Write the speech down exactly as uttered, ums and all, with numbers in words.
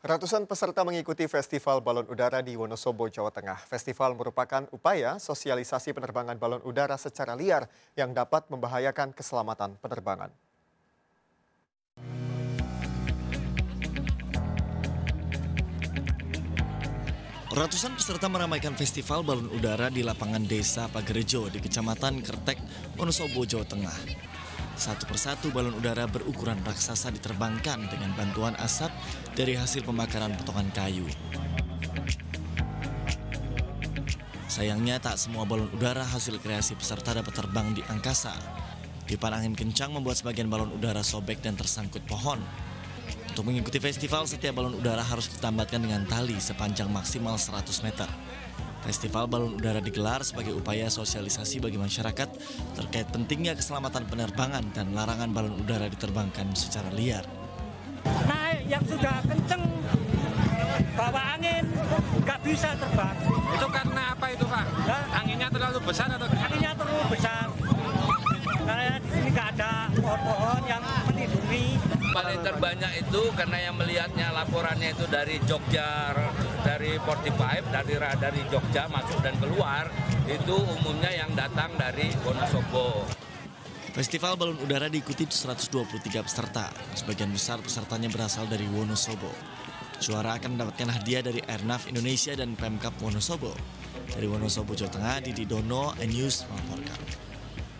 Ratusan peserta mengikuti Festival Balon Udara di Wonosobo, Jawa Tengah. Festival merupakan upaya sosialisasi penerbangan balon udara secara liar yang dapat membahayakan keselamatan penerbangan. Ratusan peserta meramaikan Festival Balon Udara di lapangan Desa Pagerejo di Kecamatan Kertek, Wonosobo, Jawa Tengah. Satu persatu balon udara berukuran raksasa diterbangkan dengan bantuan asap dari hasil pembakaran potongan kayu. Sayangnya tak semua balon udara hasil kreasi peserta dapat terbang di angkasa. Tiupan angin kencang membuat sebagian balon udara sobek dan tersangkut pohon. Untuk mengikuti festival, setiap balon udara harus ditambatkan dengan tali sepanjang maksimal seratus meter. Festival balon udara digelar sebagai upaya sosialisasi bagi masyarakat terkait pentingnya keselamatan penerbangan dan larangan balon udara diterbangkan secara liar. Naik yang sudah kenceng, bawa angin, nggak bisa terbang. Itu karena apa itu Pak? Hah? Anginnya terlalu besar atau? Anginnya terlalu besar. Karena di sini nggak ada pohon-pohon yang melindungi. Paling terbanyak itu karena yang melihatnya laporannya itu dari Jogja, dari empat puluh lima, dari dari Jogja masuk dan keluar, itu umumnya yang datang dari Wonosobo. Festival balon udara diikuti seratus dua puluh tiga peserta. Sebagian besar pesertanya berasal dari Wonosobo. Juara akan mendapatkan hadiah dari Airnav Indonesia dan Pemkab Wonosobo. Dari Wonosobo, Jawa Tengah, Didi Dono, N News melaporkan.